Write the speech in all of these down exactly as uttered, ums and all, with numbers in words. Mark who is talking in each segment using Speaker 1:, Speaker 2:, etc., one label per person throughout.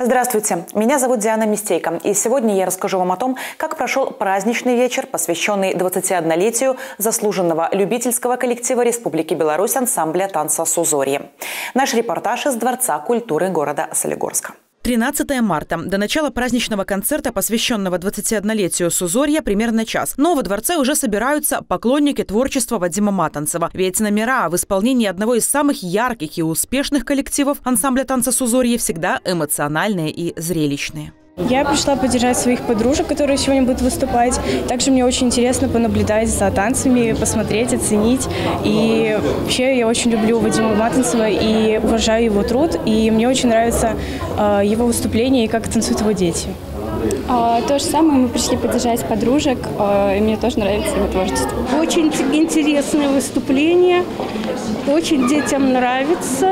Speaker 1: Здравствуйте, меня зовут Диана Мистейко, и сегодня я расскажу вам о том, как прошел праздничный вечер, посвященный двадцатиоднолетию заслуженного любительского коллектива Республики Беларусь ансамбля танца «Сузорье». Наш репортаж из Дворца культуры города Солигорска.
Speaker 2: тринадцатое марта. До начала праздничного концерта, посвященного двадцатиоднолетию «Сузорья», примерно час. Но во дворце уже собираются поклонники творчества Вадима Матанцева. Ведь номера в исполнении одного из самых ярких и успешных коллективов ансамбля танца «Сузорье» всегда эмоциональные и зрелищные.
Speaker 3: Я пришла поддержать своих подружек, которые сегодня будут выступать. Также мне очень интересно понаблюдать за танцами, посмотреть, оценить. И вообще я очень люблю Вадима Матанцева и уважаю его труд. И мне очень нравится э, его выступление и как танцуют его дети.
Speaker 4: А, то же самое, мы пришли поддержать подружек, а, и мне тоже нравится его творчество.
Speaker 5: Очень интересное выступление, очень детям нравится,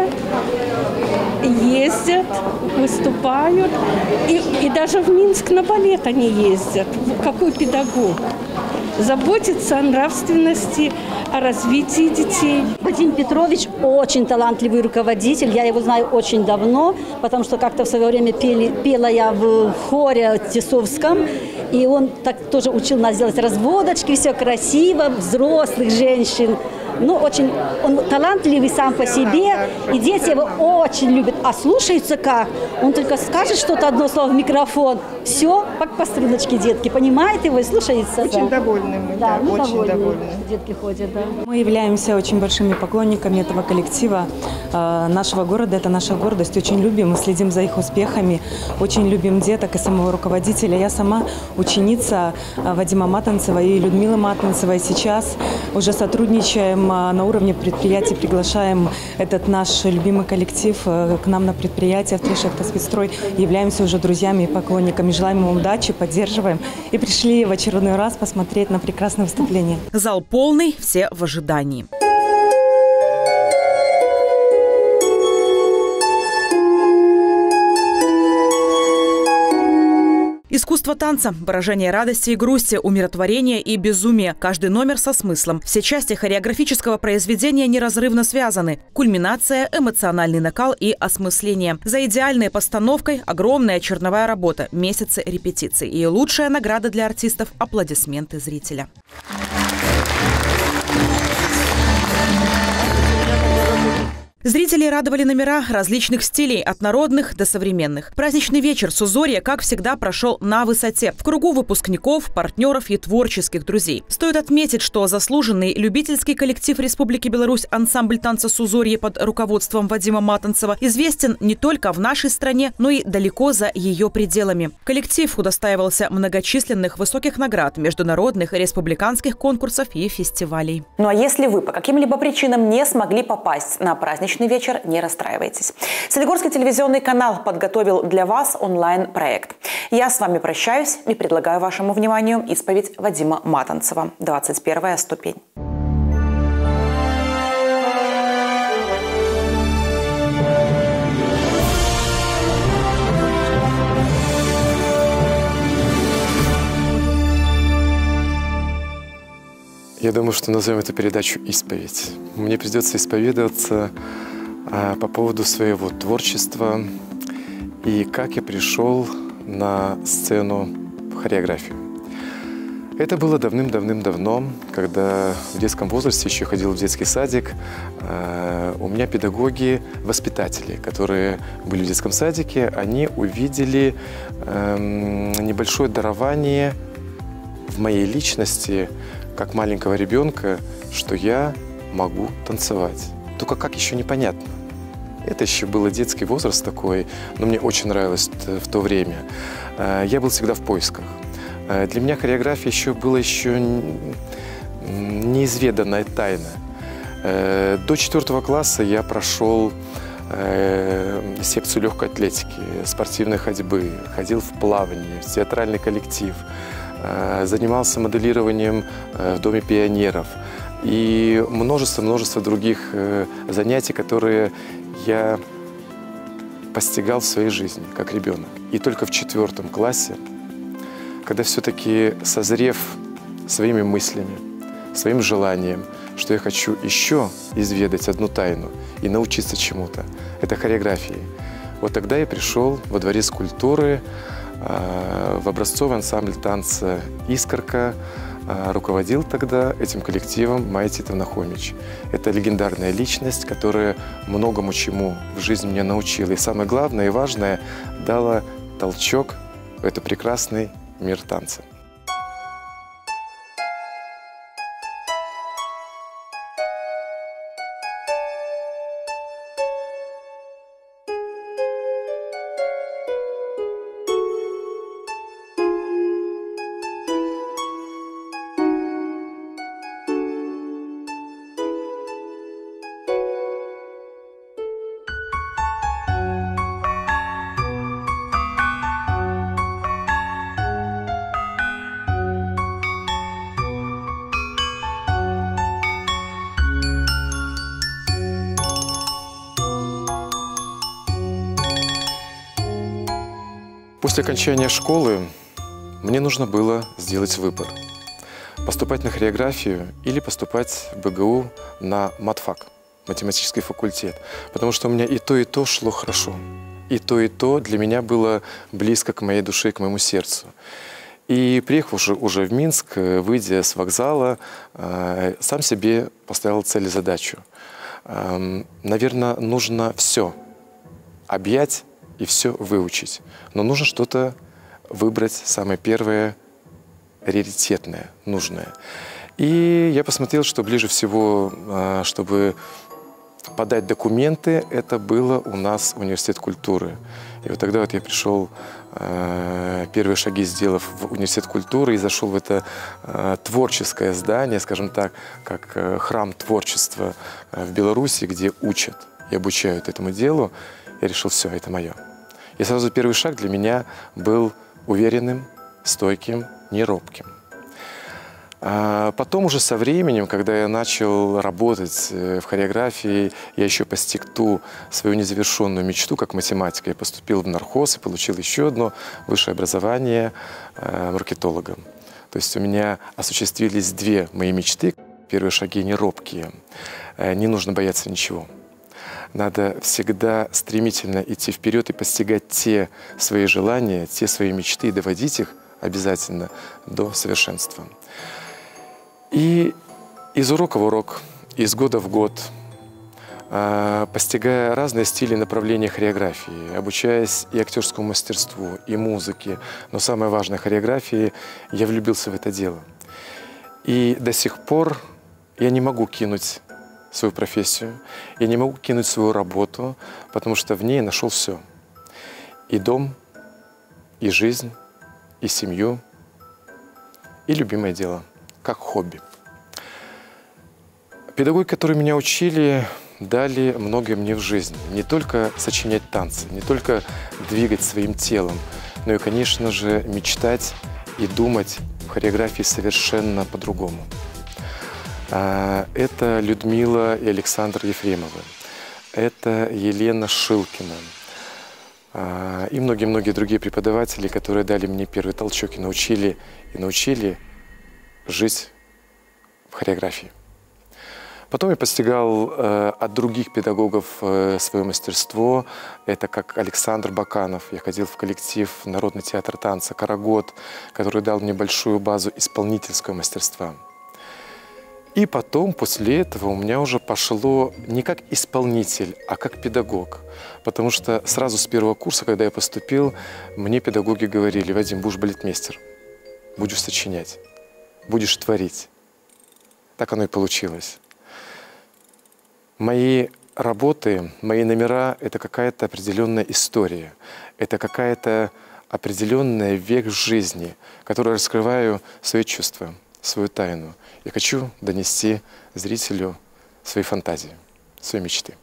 Speaker 5: ездят, выступают, и, и даже в Минск на балет они ездят. Какой педагог? Заботится о нравственности, о развитии детей.
Speaker 6: Вадим Петрович очень талантливый руководитель. Я его знаю очень давно, потому что как-то в свое время пели, пела я в хоре Тесовском. И он так тоже учил нас делать разводочки, все красиво, взрослых женщин. Ну, очень он талантливый сам по себе, и дети его очень любят. А слушаются как? Он только скажет что-то, одно слово в микрофон. Все, как по струночке детки. Понимает его и слушается.
Speaker 7: Очень да. довольны мы, да, да, очень довольны. довольны.
Speaker 6: Детки ходят, да.
Speaker 8: Мы являемся очень большими поклонниками этого коллектива, э, нашего города. Это наша гордость. Очень любим и следим за их успехами. Очень любим деток и самого руководителя. Я сама ученица Вадима Матанцева и Людмилы Матанцевой. Сейчас уже сотрудничаем на уровне предприятий, приглашаем этот наш любимый коллектив к нам на предприятие в Трешахтоспецстрой. Являемся уже друзьями и поклонниками. Желаем им удачи, поддерживаем. И пришли в очередной раз посмотреть на прекрасное выступление.
Speaker 2: Зал полный, все в ожидании. Искусство танца, выражение радости и грусти, умиротворения и безумия. Каждый номер со смыслом. Все части хореографического произведения неразрывно связаны. Кульминация, эмоциональный накал и осмысление. За идеальной постановкой огромная черновая работа, месяцы репетиций. И лучшая награда для артистов – аплодисменты зрителя. Зрители радовали номера различных стилей, от народных до современных. Праздничный вечер «Сузорье», как всегда, прошел на высоте. В кругу выпускников, партнеров и творческих друзей. Стоит отметить, что заслуженный любительский коллектив Республики Беларусь ансамбль танца «Сузорье» под руководством Вадима Матанцева известен не только в нашей стране, но и далеко за ее пределами. Коллектив удостаивался многочисленных высоких наград, международных и республиканских конкурсов и фестивалей.
Speaker 1: Ну а если вы по каким-либо причинам не смогли попасть на праздничный вечер, не расстраивайтесь. Солигорский телевизионный канал подготовил для вас онлайн-проект. Я с вами прощаюсь и предлагаю вашему вниманию исповедь Вадима Матанцева. двадцать первая ступень.
Speaker 9: Я думаю, что назовем эту передачу «Исповедь». Мне придется исповедоваться а, по поводу своего творчества и как я пришел на сцену в хореографию. Это было давным-давным-давно, когда в детском возрасте еще ходил в детский садик. А, у меня педагоги, воспитатели, которые были в детском садике, они увидели а, небольшое дарование в моей личности, как маленького ребенка, что я могу танцевать. Только как еще непонятно. Это еще был детский возраст такой, но мне очень нравилось в то время. Я был всегда в поисках. Для меня хореография еще была еще неизведанная тайна. До четвертого класса я прошел секцию легкой атлетики, спортивной ходьбы, ходил в плавание, в театральный коллектив. Занимался моделированием в Доме пионеров и множество-множество других занятий, которые я постигал в своей жизни как ребенок. И только в четвертом классе, когда все-таки созрев своими мыслями, своим желанием, что я хочу еще изведать одну тайну и научиться чему-то, это хореографии, Вот тогда я пришел во Дворец культуры, в образцовый ансамбль танца «Искорка». Руководил тогда этим коллективом Майя Титовна Хомич. Это легендарная личность, которая многому чему в жизни меня научила. И самое главное и важное, дала толчок в этот прекрасный мир танца. После окончания школы мне нужно было сделать выбор. Поступать на хореографию или поступать в БГУ на матфак, математический факультет. Потому что у меня и то, и то шло хорошо. И то, и то для меня было близко к моей душе, к моему сердцу. И приехав уже, уже в Минск, выйдя с вокзала, сам себе поставил цель и задачу. Наверное, нужно все объять и все выучить. Но нужно что-то выбрать, самое первое, раритетное, нужное. И я посмотрел, что ближе всего, чтобы подать документы, это было у нас университет культуры. И вот тогда вот я пришел, первые шаги сделав в университет культуры, и зашел в это творческое здание, скажем так, как храм творчества в Беларуси, где учат и обучают этому делу. Я решил, все, это мое. И сразу первый шаг для меня был уверенным, стойким, неробким. А потом уже со временем, когда я начал работать в хореографии, я еще постиг ту свою незавершенную мечту, как математика. Я поступил в нархоз и получил еще одно высшее образование маркетологом. То есть у меня осуществились две мои мечты. Первые шаги неробкие. Не нужно бояться ничего. Надо всегда стремительно идти вперед и постигать те свои желания, те свои мечты, и доводить их обязательно до совершенства. И из урока в урок, из года в год, постигая разные стили и направления хореографии, обучаясь и актерскому мастерству, и музыке, но самое важное — хореографии, я влюбился в это дело. И до сих пор я не могу кинуть свою профессию, я не могу кинуть свою работу, потому что в ней я нашел все. И дом, и жизнь, и семью, и любимое дело, как хобби. Педагоги, которые меня учили, дали многое мне в жизни. Не только сочинять танцы, не только двигать своим телом, но и, конечно же, мечтать и думать в хореографии совершенно по-другому. Это Людмила и Александр Ефремовы, это Елена Шилкина и многие-многие другие преподаватели, которые дали мне первый толчок и научили, и научили жить в хореографии. Потом я постигал э, от других педагогов э, свое мастерство. Это как Александр Баканов. Я ходил в коллектив Народный театр танца «Карагод», который дал мне большую базу исполнительского мастерства. И потом, после этого, у меня уже пошло не как исполнитель, а как педагог. Потому что сразу с первого курса, когда я поступил, мне педагоги говорили: «Вадим, будешь балетмейстер, будешь сочинять, будешь творить». Так оно и получилось. Мои работы, мои номера — это какая-то определенная история, это какая-то определенная век жизни, которую раскрываю свои чувства, свою тайну. Я хочу донести зрителю свои фантазии, свои мечты.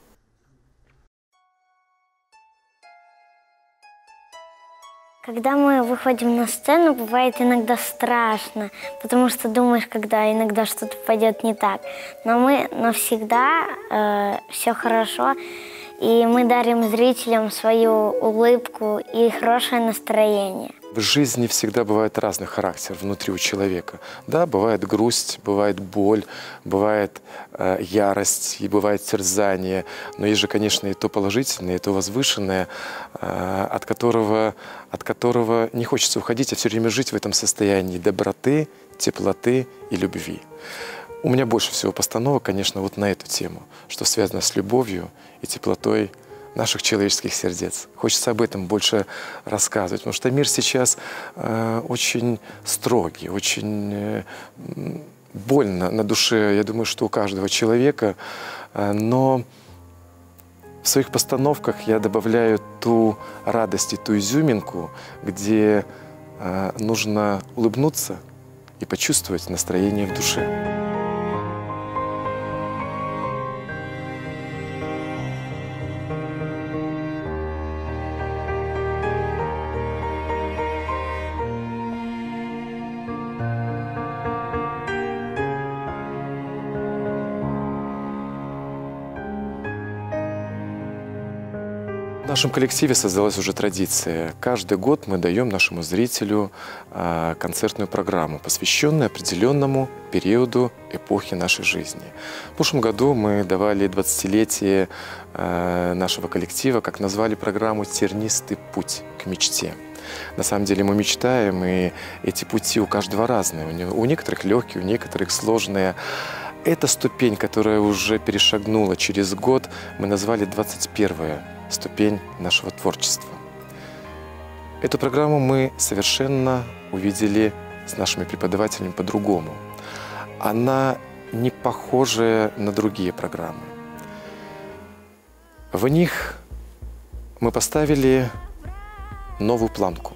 Speaker 10: Когда мы выходим на сцену, бывает иногда страшно, потому что думаешь, когда иногда что-то пойдет не так. Но мы навсегда э, все хорошо, и мы дарим зрителям свою улыбку и хорошее настроение.
Speaker 9: В жизни всегда бывает разный характер внутри у человека. Да, бывает грусть, бывает боль, бывает э, ярость, и бывает терзание. Но есть же, конечно, и то положительное, и то возвышенное, э, от которого, от которого не хочется уходить, а все время жить в этом состоянии доброты, теплоты и любви. У меня больше всего постановок, конечно, вот на эту тему, что связано с любовью и теплотой наших человеческих сердец. Хочется об этом больше рассказывать, потому что мир сейчас э, очень строгий, очень э, больно на душе, я думаю, что у каждого человека, э, но в своих постановках я добавляю ту радость и ту изюминку, где э, нужно улыбнуться и почувствовать настроение в душе. В нашем коллективе создалась уже традиция. Каждый год мы даем нашему зрителю э, концертную программу, посвященную определенному периоду эпохи нашей жизни. В прошлом году мы давали двадцатилетие э, нашего коллектива, как назвали программу «Тернистый путь к мечте». На самом деле мы мечтаем, и эти пути у каждого разные. У некоторых легкие, у некоторых сложные. Эта ступень, которая уже перешагнула через год, мы назвали двадцать первая ступень нашего творчества. Эту программу мы совершенно увидели с нашими преподавателями по-другому. Она не похожая на другие программы. В них мы поставили новую планку.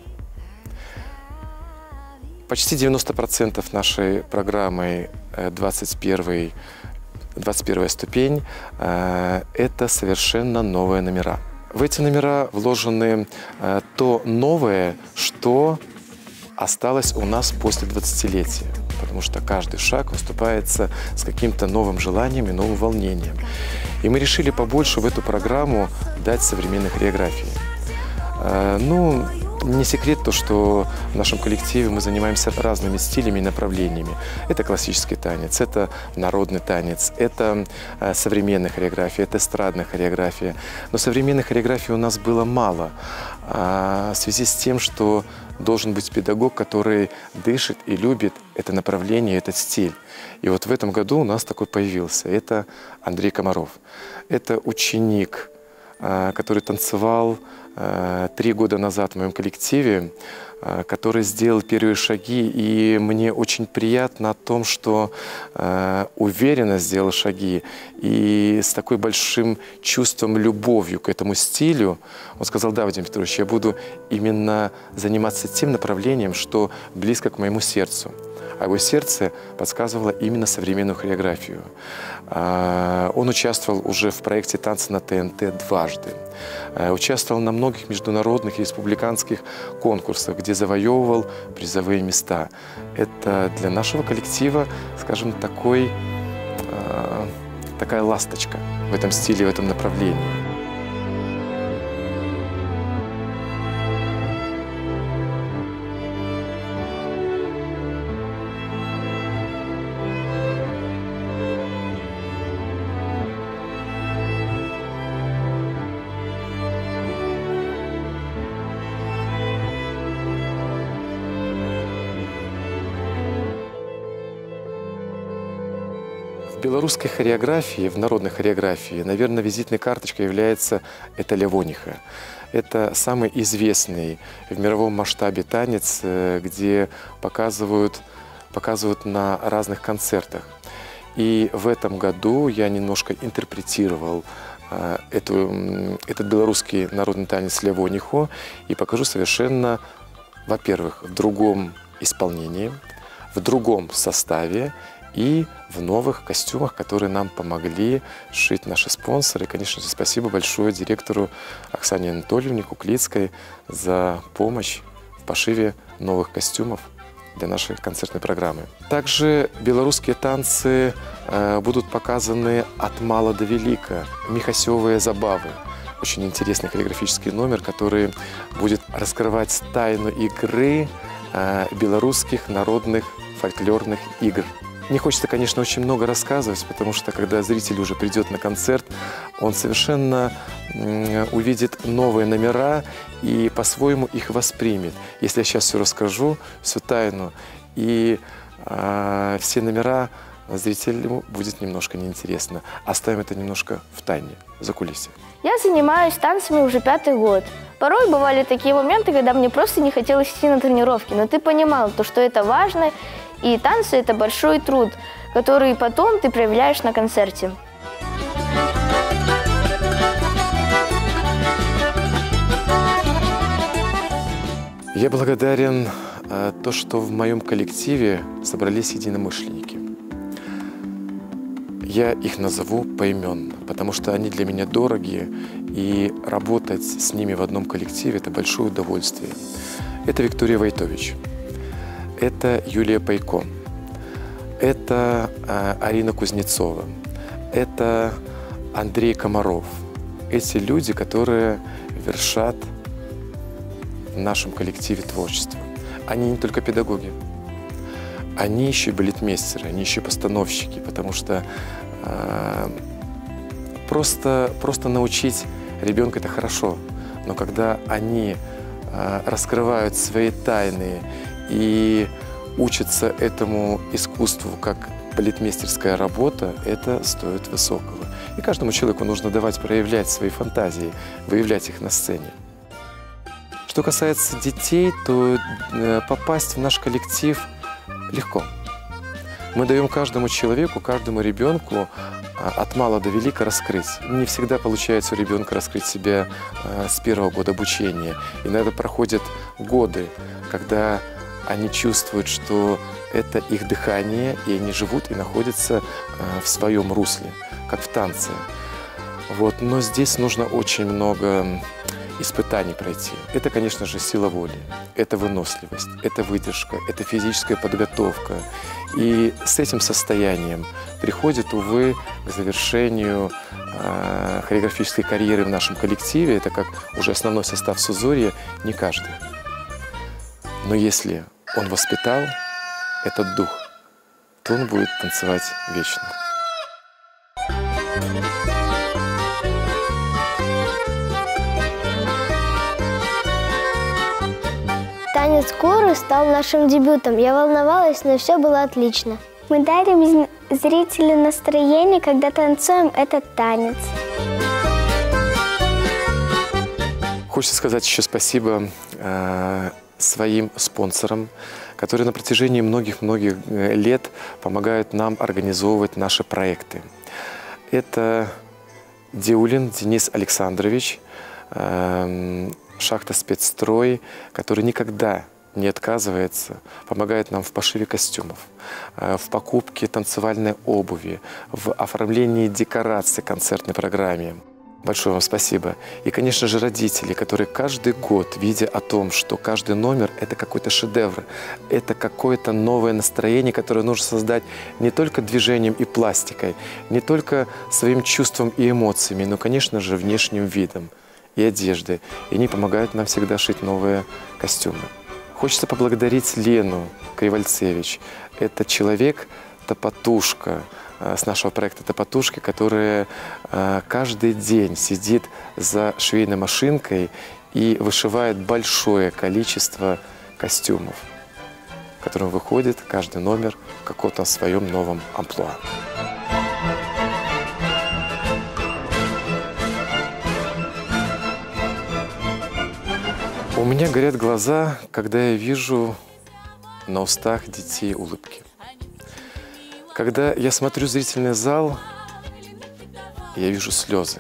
Speaker 9: Почти девяносто процентов нашей программы двадцать первая ступень – это совершенно новые номера. В эти номера вложены то новое, что осталось у нас после двадцатилетия. Потому что каждый шаг выступается с каким-то новым желанием и новым волнением. И мы решили побольше в эту программу дать современной хореографии. Ну, не секрет то, что в нашем коллективе мы занимаемся разными стилями и направлениями. Это классический танец, это народный танец, это современная хореография, это эстрадная хореография. Но современной хореографии у нас было мало, в связи с тем, что должен быть педагог, который дышит и любит это направление, этот стиль. И вот в этом году у нас такой появился. Это Андрей Комаров. Это ученик, который танцевал три года назад в моем коллективе, который сделал первые шаги, и мне очень приятно о том, что уверенно сделал шаги, и с такой большим чувством, любовью к этому стилю. Он сказал: да, Вадим Петрович, я буду именно заниматься тем направлением, что близко к моему сердцу. А его сердце подсказывало именно современную хореографию. Он участвовал уже в проекте «Танцы на ТНТ» дважды. Участвовал на многих международных и республиканских конкурсах, где завоевывал призовые места. Это для нашего коллектива, скажем, такой, такая ласточка в этом стиле, в этом направлении. В белорусской хореографии, в народной хореографии, наверное, визитной карточкой является это левониха. Это самый известный в мировом масштабе танец, где показывают, показывают на разных концертах. И в этом году я немножко интерпретировал эту, этот белорусский народный танец левониху и покажу совершенно, во-первых, в другом исполнении, в другом составе и в новых костюмах, которые нам помогли сшить наши спонсоры. И, конечно же, спасибо большое директору Оксане Анатольевне Куклицкой за помощь в пошиве новых костюмов для нашей концертной программы. Также белорусские танцы э, будут показаны от мала до велика. Михасевые забавы. очень интересный хореографический номер, который будет раскрывать тайну игры э, белорусских народных фольклорных игр. Не хочется, конечно, очень много рассказывать, потому что, когда зритель уже придет на концерт, он совершенно э, увидит новые номера и по-своему их воспримет. Если я сейчас все расскажу, всю тайну и э, все номера, зрителю будет немножко неинтересно. Оставим это немножко в тайне, за кулисами.
Speaker 11: Я занимаюсь танцами уже пятый год. Порой бывали такие моменты, когда мне просто не хотелось идти на тренировки, но ты понимал, то, что это важно, и танцы – это большой труд, который потом ты проявляешь на концерте.
Speaker 9: Я благодарен э, то, что в моем коллективе собрались единомышленники. Я их назову поименно, потому что они для меня дорогие, и работать с ними в одном коллективе – это большое удовольствие. Это Виктория Войтович, это Юлия Пайко, это э, Арина Кузнецова, это Андрей Комаров. Эти люди, которые вершат в нашем коллективе творчество. Они не только педагоги, они еще и балетмейстеры, они еще и постановщики, потому что э, просто, просто научить ребенка – это хорошо, но когда они э, раскрывают свои тайны и учатся этому искусству как балетмейстерская работа, это стоит высокого. И каждому человеку нужно давать проявлять свои фантазии, выявлять их на сцене. Что касается детей, то э, попасть в наш коллектив легко. Мы даем каждому человеку, каждому ребенку от мала до велика раскрыть. Не всегда получается у ребенка раскрыть себя с первого года обучения. Иногда проходят годы, когда они чувствуют, что это их дыхание, и они живут и находятся в своем русле, как в танце. Вот. Но здесь нужно очень много испытаний пройти. Это, конечно же, сила воли, это выносливость, это выдержка, это физическая подготовка. И с этим состоянием приходит, увы, к завершению э, хореографической карьеры в нашем коллективе, это как уже основной состав Сузорья, не каждый. Но если он воспитал этот дух, то он будет танцевать вечно.
Speaker 12: Танец Куры стал нашим дебютом. Я волновалась, но все было отлично. Мы дарим зрителю настроение, когда танцуем этот танец.
Speaker 9: Хочется сказать еще спасибо э, своим спонсорам, которые на протяжении многих-многих лет помогают нам организовывать наши проекты. Это Диулин Денис Александрович, э, шахта «Спецстрой», который никогда не отказывается, помогает нам в пошиве костюмов, в покупке танцевальной обуви, в оформлении декораций к концертной программе. Большое вам спасибо. И, конечно же, родители, которые каждый год, видя о том, что каждый номер – это какой-то шедевр, это какое-то новое настроение, которое нужно создать не только движением и пластикой, не только своим чувством и эмоциями, но, конечно же, внешним видом и одежды. И они помогают нам всегда шить новые костюмы. Хочется поблагодарить Лену Кривальцевич. Это человек, топотушка с нашего проекта «Топотушки», которая каждый день сидит за швейной машинкой и вышивает большое количество костюмов, которым выходит каждый номер в каком-то своем новом амплуа. У меня горят глаза, когда я вижу на устах детей улыбки. Когда я смотрю зрительный зал, я вижу слезы.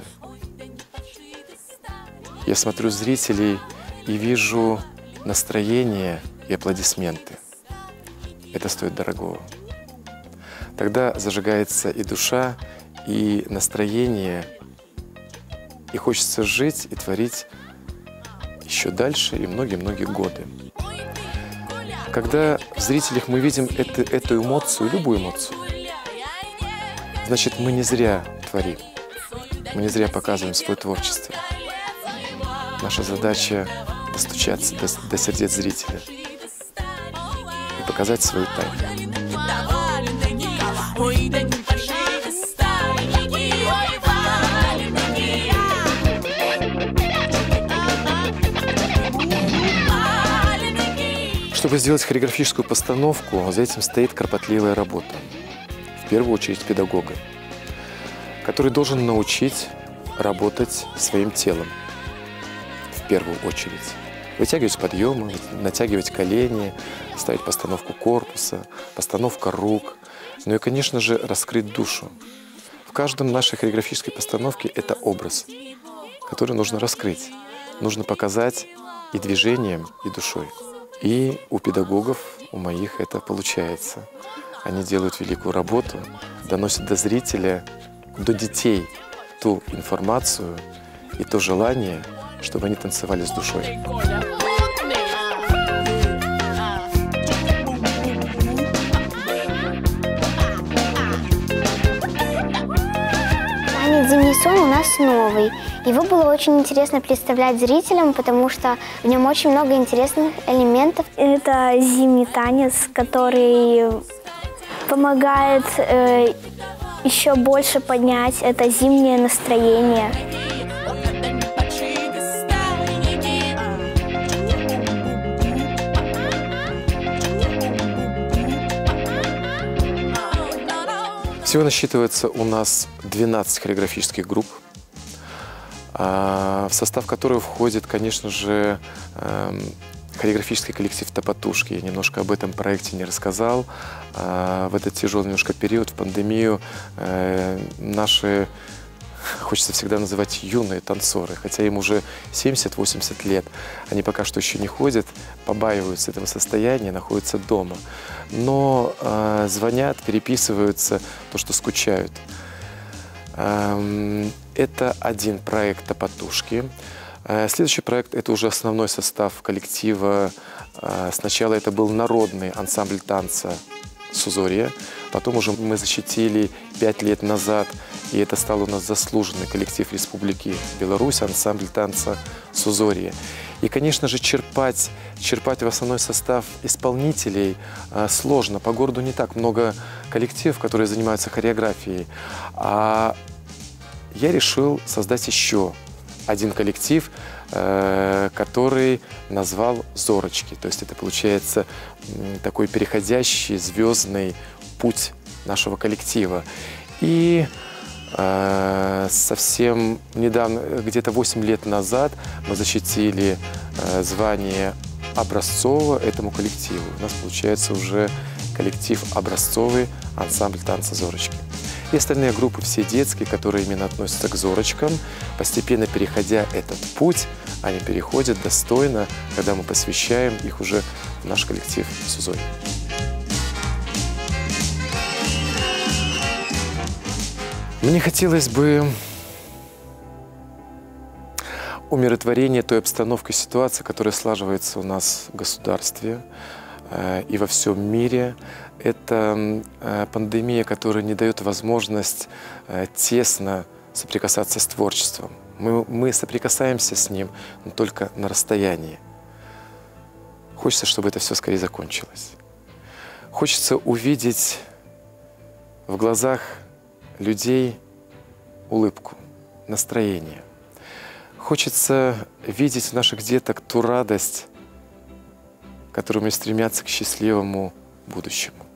Speaker 9: Я смотрю зрителей и вижу настроение и аплодисменты. Это стоит дорогого. Тогда зажигается и душа, и настроение, и хочется жить и творить еще дальше и многие-многие годы. Когда в зрителях мы видим это, эту эмоцию, любую эмоцию, значит, мы не зря творим, мы не зря показываем свое творчество. Наша задача достучаться до, до сердец зрителя и показать свою тайну. Чтобы сделать хореографическую постановку, за этим стоит кропотливая работа. В первую очередь педагога, который должен научить работать своим телом. В первую очередь. Вытягивать подъемы, натягивать колени, ставить постановку корпуса, постановка рук. Ну и, конечно же, раскрыть душу. В каждом нашей хореографической постановке это образ, который нужно раскрыть. Нужно показать и движением, и душой. И у педагогов, у моих это получается. Они делают великую работу, доносят до зрителя, до детей ту информацию и то желание, чтобы они танцевали с душой.
Speaker 12: Танец «Зимний сон» у нас новый. Его было очень интересно представлять зрителям, потому что в нем очень много интересных элементов. Это зимний танец, который помогает э, еще больше поднять это зимнее настроение.
Speaker 9: Всего насчитывается у нас двенадцать хореографических групп, в состав которой входит, конечно же, хореографический коллектив «Топотушки». Я немножко об этом проекте не рассказал. В этот тяжелый немножко период, в пандемию, наши, хочется всегда называть, юные танцоры, хотя им уже семьдесят-восемьдесят лет, они пока что еще не ходят, побаиваются этого состояния, находятся дома. Но э, звонят, переписываются, то, что скучают. Эм, это один проект «Топотушки». Э, следующий проект – это уже основной состав коллектива. Э, сначала это был народный ансамбль танца «Сузорье». Потом уже мы защитили пять лет назад, и это стал у нас заслуженный коллектив Республики Беларусь, ансамбль танца «Сузорье». И, конечно же, черпать, черпать в основной состав исполнителей э, сложно. По городу не так много коллективов, которые занимаются хореографией. А я решил создать еще один коллектив, э, который назвал «Зорочки». То есть это получается э, такой переходящий звездный путь нашего коллектива. И э, совсем недавно, где-то восемь лет назад, мы защитили э, звание образцового этому коллективу. У нас получается уже коллектив образцовый ансамбль танца «Зорочки». И остальные группы, все детские, которые именно относятся к «Зорочкам», постепенно переходя этот путь, они переходят достойно, когда мы посвящаем их уже в наш коллектив «Сузорье». Мне хотелось бы умиротворения той обстановки, ситуации, которая слаживается у нас в государстве э, и во всем мире. Это э, пандемия, которая не дает возможность э, тесно соприкасаться с творчеством. Мы, мы соприкасаемся с ним, но только на расстоянии. Хочется, чтобы это все скорее закончилось. Хочется увидеть в глазах людей улыбку, настроение. Хочется видеть в наших деток ту радость, которыми стремятся к счастливому будущему.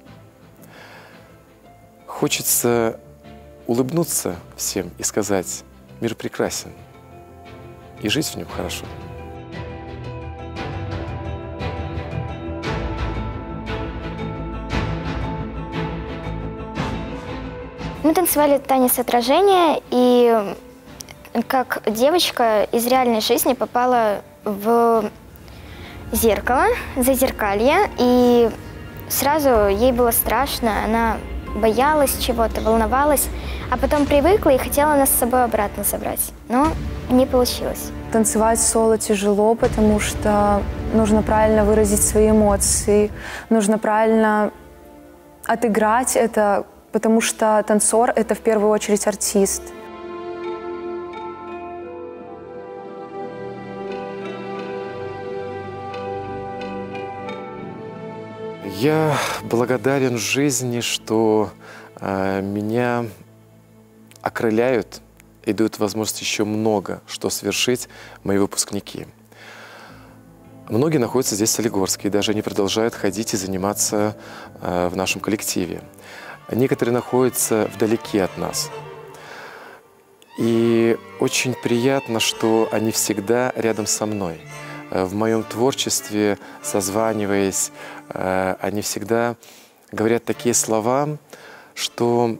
Speaker 9: Хочется улыбнуться всем и сказать: мир прекрасен, и жить в нем хорошо.
Speaker 12: Мы танцевали танец отражения, и как девочка из реальной жизни попала в зеркало, зазеркалье, и сразу ей было страшно, она боялась чего-то, волновалась, а потом привыкла и хотела нас с собой обратно забрать, но не получилось.
Speaker 13: Танцевать соло тяжело, потому что нужно правильно выразить свои эмоции, нужно правильно отыграть это, потому что танцор – это в первую очередь артист.
Speaker 9: Я благодарен жизни, что э, меня окрыляют и дают возможность еще много что совершить мои выпускники. Многие находятся здесь, в Солигорске, и даже они продолжают ходить и заниматься э, в нашем коллективе. Некоторые находятся вдалеке от нас. И очень приятно, что они всегда рядом со мной. В моем творчестве, созваниваясь, э, они всегда говорят такие слова, что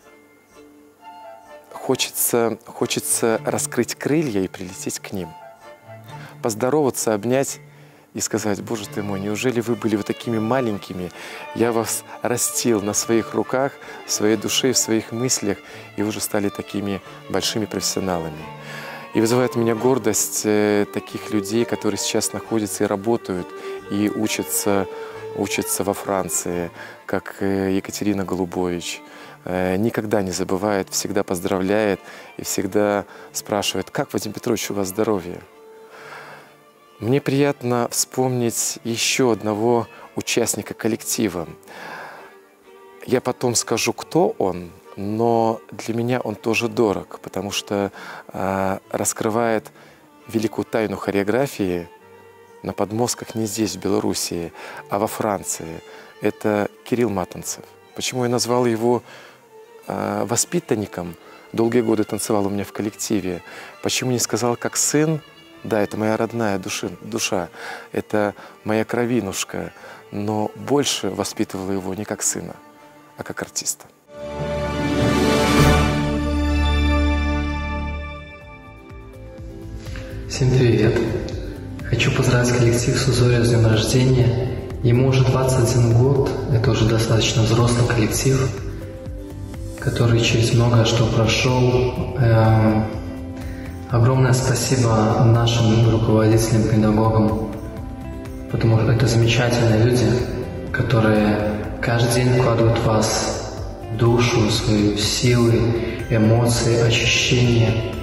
Speaker 9: хочется, хочется раскрыть крылья и прилететь к ним. Поздороваться, обнять и сказать: «Боже ты мой, неужели вы были вот такими маленькими? Я вас растил на своих руках, в своей душе, в своих мыслях, и вы уже стали такими большими профессионалами». И вызывает у меня гордость э, таких людей, которые сейчас находятся и работают, и учатся, учатся во Франции, как э, Екатерина Голубович. Э, никогда не забывает, всегда поздравляет и всегда спрашивает: «Как, Вадим Петрович, у вас здоровье?» Мне приятно вспомнить еще одного участника коллектива. Я потом скажу, кто он, но для меня он тоже дорог, потому что э, раскрывает великую тайну хореографии на подмостках не здесь, в Белоруссии, а во Франции. Это Кирилл Матанцев. Почему я назвал его э, воспитанником? Долгие годы танцевал у меня в коллективе. Почему не сказал как сын? Да, это моя родная душа, душа, это моя кровинушка, но больше воспитывала его не как сына, а как артиста.
Speaker 14: Всем привет! Хочу поздравить коллектив Сузорья с днем рождения. Ему уже двадцать один год, это уже достаточно взрослый коллектив, который через многое что прошел. Эм, огромное спасибо нашим руководителям, педагогам, потому что это замечательные люди, которые каждый день вкладывают в вас душу, свои силы, эмоции, ощущения.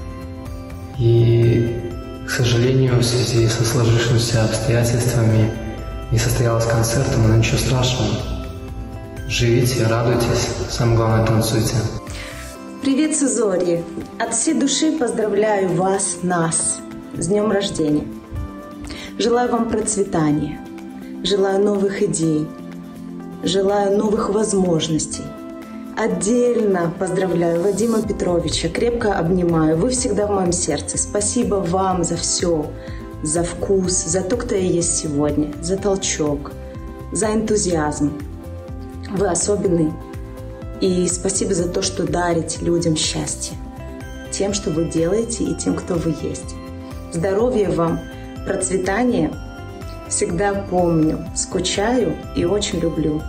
Speaker 14: И, к сожалению, в связи со сложившимися обстоятельствами не состоялось концерта, но ничего страшного. Живите, радуйтесь, самое главное, танцуйте.
Speaker 15: Привет, Сузорье! От всей души поздравляю вас, нас, с днем рождения. Желаю вам процветания, желаю новых идей, желаю новых возможностей. Отдельно поздравляю Вадима Петровича, крепко обнимаю. Вы всегда в моем сердце. Спасибо вам за все, за вкус, за то, кто я есть сегодня, за толчок, за энтузиазм. Вы особенный. И спасибо за то, что дарите людям счастье. Тем, что вы делаете, и тем, кто вы есть. Здоровья вам, процветания. Всегда помню, скучаю и очень люблю.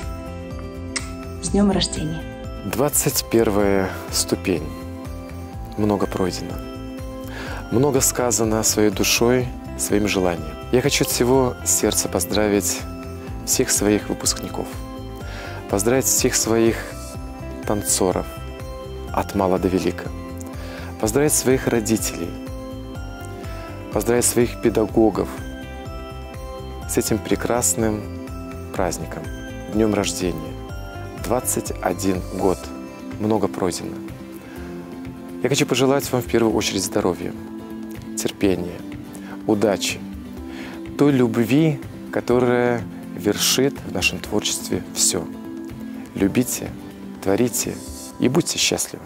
Speaker 15: С днем рождения.
Speaker 9: двадцать первая ступень. Много пройдено. Много сказано своей душой, своим желанием. Я хочу от всего сердца поздравить всех своих выпускников. Поздравить всех своих танцоров от мала до велика. Поздравить своих родителей. Поздравить своих педагогов с этим прекрасным праздником, днем рождения. двадцать один год. Много пройдено. Я хочу пожелать вам в первую очередь здоровья, терпения, удачи, той любви, которая вершит в нашем творчестве все. Любите, творите и будьте счастливы.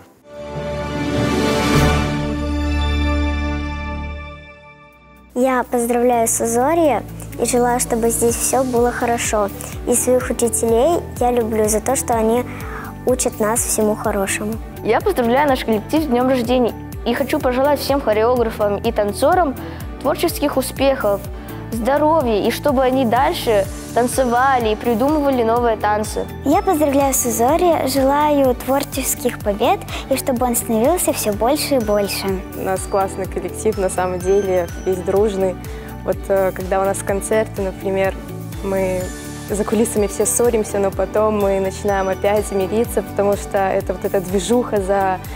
Speaker 10: Я поздравляю Сузорье и желаю, чтобы здесь все было хорошо. И своих учителей я люблю за то, что они учат нас всему хорошему.
Speaker 11: Я поздравляю наш коллектив с днем рождения и хочу пожелать всем хореографам и танцорам творческих успехов, здоровья и чтобы они дальше танцевали и придумывали новые танцы.
Speaker 10: Я поздравляю Сузорье, желаю творческих побед и чтобы он становился все больше и больше.
Speaker 16: У нас классный коллектив, на самом деле, весь дружный. Вот когда у нас концерты, например, мы за кулисами все ссоримся, но потом мы начинаем опять мириться, потому что это вот эта движуха за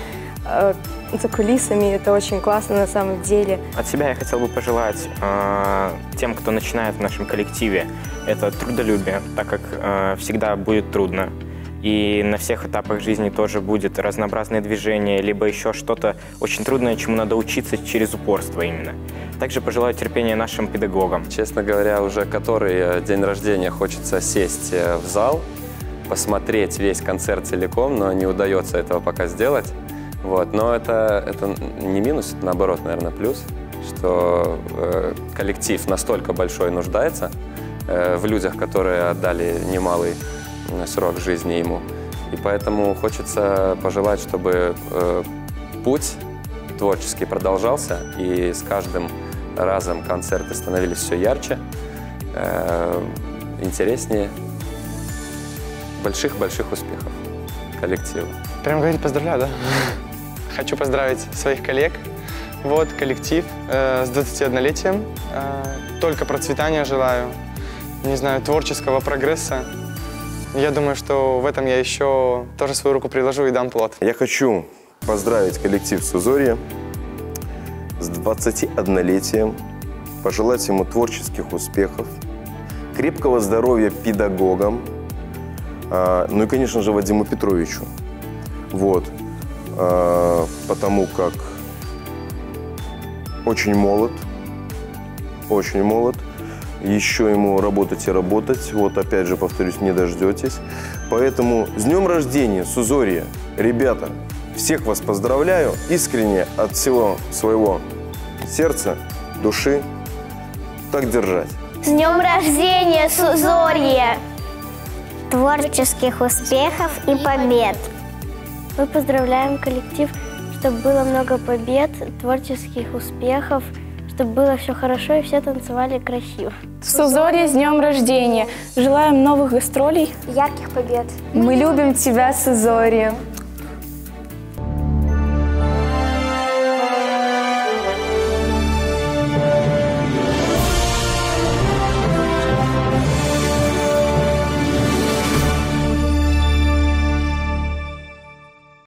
Speaker 16: э, за кулисами. Это очень классно на самом деле.
Speaker 17: От себя я хотел бы пожелать э, тем, кто начинает в нашем коллективе, это трудолюбие, так как э, всегда будет трудно. И на всех этапах жизни тоже будет разнообразное движение, либо еще что-то очень трудное, чему надо учиться через упорство именно. Также пожелаю терпения нашим педагогам.
Speaker 18: Честно говоря, уже который день рождения хочется сесть в зал, посмотреть весь концерт целиком, но не удается этого пока сделать. Вот. Но это, это не минус, это наоборот, наверное, плюс, что э, коллектив настолько большой нуждается э, в людях, которые отдали немалый срок жизни ему. И поэтому хочется пожелать, чтобы э, путь творческий продолжался, и с каждым разом концерты становились все ярче, э, интереснее. Больших-больших успехов коллективу.
Speaker 19: Прям говорить поздравляю, да? Хочу поздравить своих коллег, вот, коллектив э, с двадцатиоднолетием. Э, только процветания желаю, не знаю, творческого прогресса. Я думаю, что в этом я еще тоже свою руку приложу и дам плод.
Speaker 20: Я хочу поздравить коллектив Сузорье с двадцатиоднолетием, пожелать ему творческих успехов, крепкого здоровья педагогам, а, ну и, конечно же, Вадиму Петровичу. Вот. А, потому как очень молод, очень молод. Еще ему работать и работать. Вот, опять же, повторюсь, не дождетесь. Поэтому с днем рождения, Сузорье! Ребята, всех вас поздравляю искренне от всего своего сердца, души. Так держать.
Speaker 10: С днем рождения, Сузорье! Творческих успехов и побед! Мы поздравляем коллектив, чтобы было много побед, творческих успехов, чтобы было все хорошо и все танцевали красиво.
Speaker 3: Сузорье, с днем рождения! Желаем новых гастролей.
Speaker 10: Ярких побед.
Speaker 13: Мы любим тебя, Сузорье.